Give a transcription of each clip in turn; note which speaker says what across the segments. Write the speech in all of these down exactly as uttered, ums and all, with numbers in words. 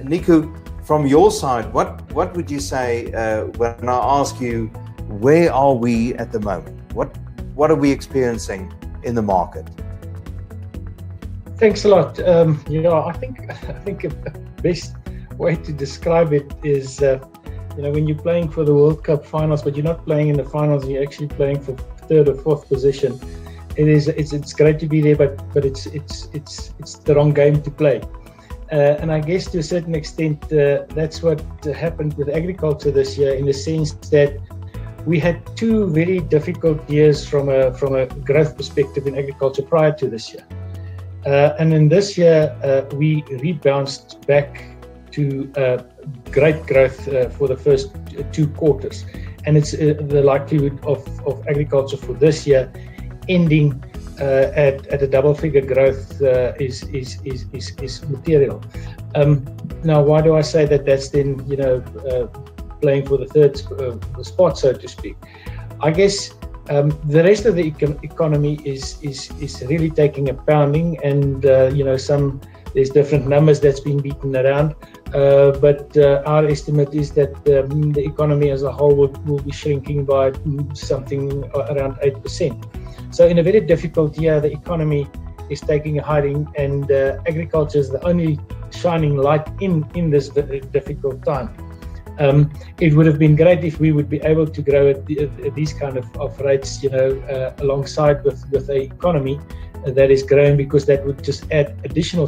Speaker 1: Nico, from your side, what, what would you say uh, when I ask you, where are we at the moment? What, what are we experiencing in the market?
Speaker 2: Thanks a lot. Um, you know, I think I think the best way to describe it is, uh, you know, when you're playing for the World Cup finals, but you're not playing in the finals, you're actually playing for third or fourth position. It is it's it's great to be there, but but it's it's it's it's the wrong game to play. Uh, and I guess to a certain extent, uh, that's what happened with agriculture this year, in the sense that we had two very difficult years from a from a growth perspective in agriculture prior to this year. Uh, and in this year, uh, we rebounded back to uh, great growth uh, for the first two quarters. And it's uh, the likelihood of, of agriculture for this year ending uh, at, at a double-figure growth uh, is, is, is, is, is material. Um, now, why do I say that that's then, you know, uh, playing for the third uh, spot, so to speak? I guess Um, the rest of the econ economy is, is is really taking a pounding, and uh, you know, some there's different numbers that's been beaten around, uh, but uh, our estimate is that um, the economy as a whole will, will be shrinking by something around eight percent. So in a very difficult year, the economy is taking a hiding, and uh, agriculture is the only shining light in in this difficult time. Um, it would have been great if we would be able to grow at, the, at these kind of, of rates, you know, uh, alongside with, with the economy uh, that is growing, because that would just add additional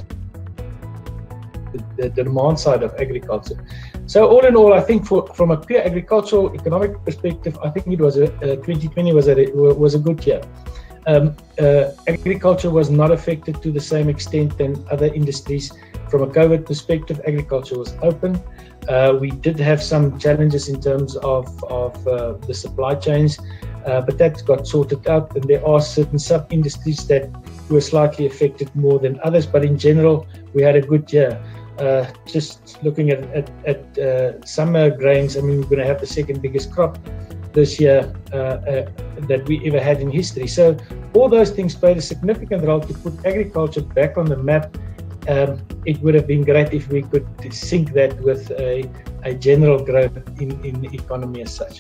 Speaker 2: the, the demand side of agriculture. So all in all, I think for, from a pure agricultural economic perspective, I think it was a, uh, twenty twenty was a, was a good year. Um, uh, agriculture was not affected to the same extent than other industries. From a COVID perspective, agriculture was open. Uh, we did have some challenges in terms of, of uh, the supply chains, uh, but that got sorted out, and there are certain sub-industries that were slightly affected more than others, but in general, we had a good year. Uh, just looking at, at, at uh, summer grains, I mean, we're going to have the second biggest crop this year uh, uh, that we ever had in history. So all those things played a significant role to put agriculture back on the map. Um, it would have been great if we could sync that with a, a general growth in, in the economy as such.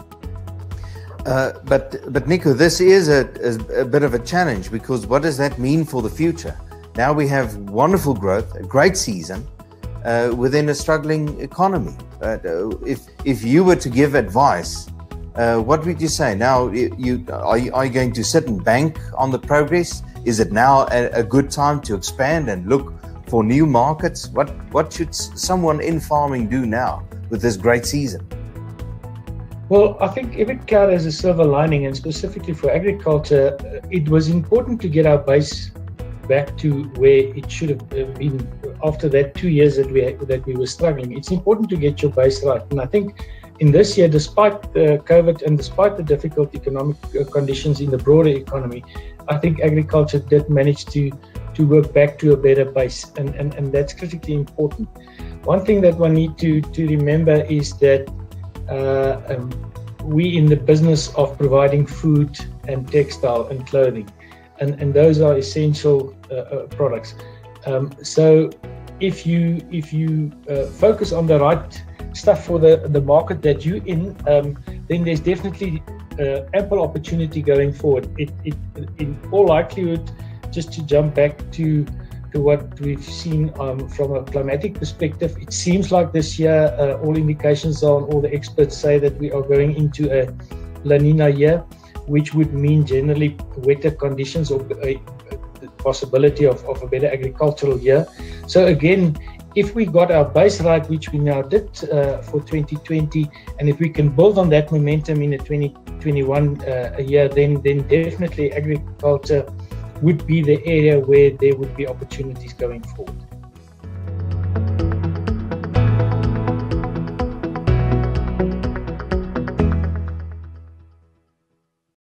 Speaker 1: Uh, but, but Nico, this is a, a, a bit of a challenge, because what does that mean for the future? Now we have wonderful growth, a great season uh, within a struggling economy. Uh, if, if you were to give advice, uh, what would you say? Now, you, are, you, are you going to sit and bank on the progress? Is it now a, a good time to expand and look for new markets? What what should someone in farming do now with this great season?
Speaker 2: Well, I think every cloud has a silver lining, and specifically for agriculture, it was important to get our base back to where it should have been after that two years that we that we were struggling. It's important to get your base right, and I think in this year, despite the COVID and despite the difficult economic conditions in the broader economy, I think agriculture did manage to to work back to a better base, and, and, and that's critically important. One thing that one need to, to remember is that uh, um, we in the business of providing food and textile and clothing, and, and those are essential uh, uh, products. Um, so if you if you uh, focus on the right stuff for the, the market that you're in, um, then there's definitely uh, ample opportunity going forward. It, it, in all likelihood, just to jump back to, to what we've seen um, from a climatic perspective, it seems like this year, uh, all indications are, and all the experts say that we are going into a La Nina year, which would mean generally wetter conditions, or a, a possibility of, of a better agricultural year. So again, if we got our base right, which we now did uh, for twenty twenty, and if we can build on that momentum in the twenty twenty-one uh, year, then then definitely agriculture would be the area where there would be opportunities going forward.